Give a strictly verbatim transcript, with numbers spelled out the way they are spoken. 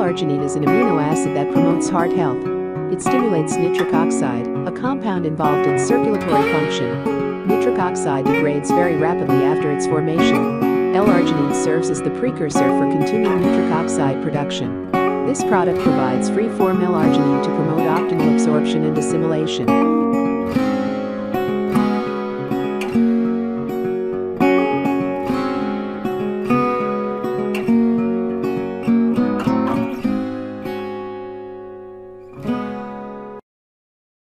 L-Arginine is an amino acid that promotes heart health. It stimulates nitric oxide, a compound involved in circulatory function. Nitric oxide degrades very rapidly after its formation. L-Arginine serves as the precursor for continued nitric oxide production. This product provides free Form L-Arginine to promote optimal absorption and assimilation.